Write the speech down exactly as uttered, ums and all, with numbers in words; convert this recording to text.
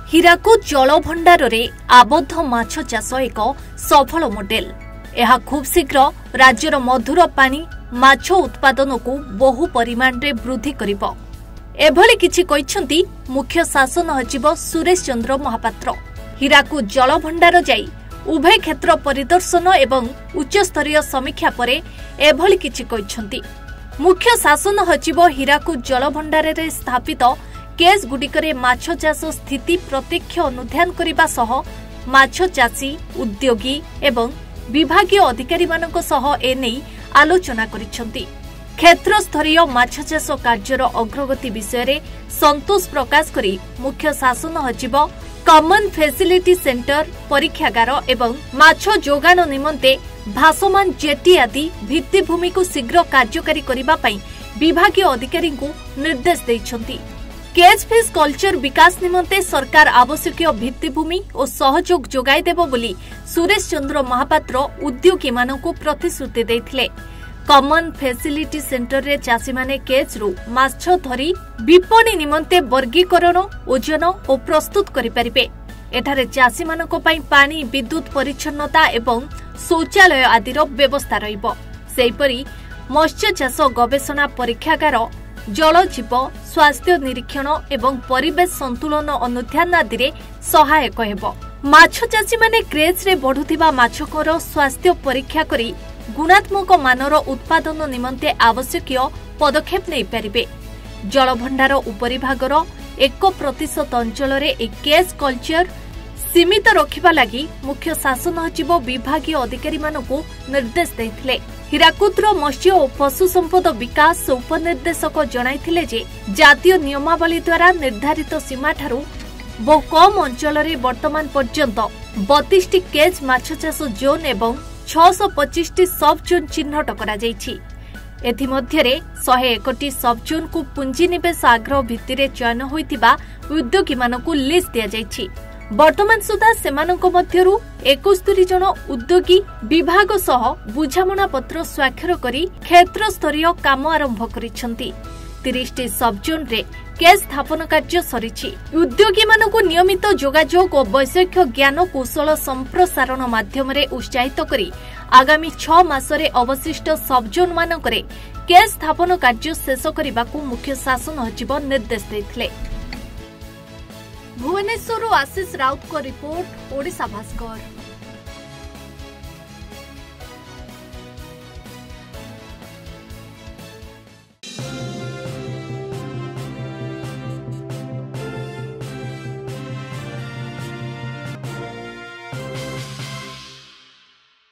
हीराकुद जलभंडार रे आबद्ध माछ चाष एक सफल मॉडल। यह खूब शीघ्र राज्यर मधुर पानी माछ उत्पादन को बहु परिमाण रे वृद्धि करिबो। एभली किछि कहिसंती मुख्य शासन सचिव सुरेश चंद्र महापात्र। हीराकुद जलभंडार जाई उभय क्षेत्र परिदर्शन एवं उच्चस्तरीय समीक्षा परे एभली किछि कहिसंती। मुख्य शासन सचिव हीराकुद जलभंडार रे स्थापित केस गुडिकरे माछ चाष स्थिति प्रत्यक्ष अनुध्यान करिबा सह माछ चाषी उद्योगी एवं विभागीय अधिकारी मानक सह एनै आलोचना करिसंती। क्षेत्र स्तरीय माछ चाष कार्यर अग्रगति विषय रे संतोष प्रकाश करी मुख्य शासन सचिव कॉमन फैसिलिटी सेंटर परीक्षागार एवं माछ जोगाण निमंते भासमान जेटी आदि भित्तिभूमि को शीघ्र कार्यकारी करिबा पई विभागीय अधिकारी को निर्देश दैछंती। केज फिश कल्चर विकास निमंते सरकार आवश्यक भित्तिभूमि और सहयोग जोगाई देबो बोली सुरेश चंद्र महापात्र उद्योगी मानकु प्रतिश्रुति दैथिले। कॉमन फैसिलिटी सेंटर रे चासी माने केज रु माछ धरी विपणी निमंते वर्गीकरण ओजन और प्रस्तुत करि परिबे। एठारे चासी मानको पई पानी विद्युत परिच्छन्नता एवं शौचालय आदिर व्यवस्था रहिबो। सेहिपरि मत्स्य चाष गवेषणा परीक्षागार जलजीव स्वास्थ्य निरीक्षण एवं परिवेश संतुलन अनुध्यान आदि रे सहायक हेबो। माछ चाषी माने क्रेज रे बढ़ुथिबा माछकर स्वास्थ्य परीक्षा करी गुणात्मक मानर उत्पादन निमंते आवश्यक पदक्षेप नै परिबे। जलभंडार उपरिभागर एक प्रतिशत अंचल रे ए केज कल्चर सीमित रखिबा लागि मुख्य शासन सचिव विभागीय अधिकारी मानकु निर्देश दैथिले। हीराकुद्र मत्स्य और पशु संपद विकास उपनिर्देशक जणाइथिले जे जातीय नियमावली द्वारा निर्धारित सीमा ठारू बहु कम अंचल रे वर्तमान पर्यंत बत्तीस टी केज माछ चाष जोन एवं छह सौ पच्चीस टी सब जोन चिन्हट करा जायछि। एथि मध्यरे एक सौ एक टी सब जोन को पुंजीनिवेश आग्रह भित्तिरे चयन होइतिबा उद्योगी मानकु लिस्ट दिया जायछि। वर्तमान सुधा सेमानक मध्यरु इकहत्तर जन उद्योगी विभाग सह बुझामणा पत्र स्वाक्षर करी क्षेत्र स्तरीय काम आरंभ करिसंती। तीस टी सब जोन रे केस स्थापन कार्य सरिछि। उद्योगी मानकु नियमित जोगाजोग और वैषयिक ज्ञान कौशल संप्रसारण माध्यम रे उत्साहित करी आगामी छह मासरे अवशिष्ट सब जोन मानकरे केस स्थापन कार्य शेष करिबाकू मुख्य शासन सचिव निर्देश दैथिले। भुवनेश्वर आशीष राउत को रिपोर्ट ओडिशा भास्कर।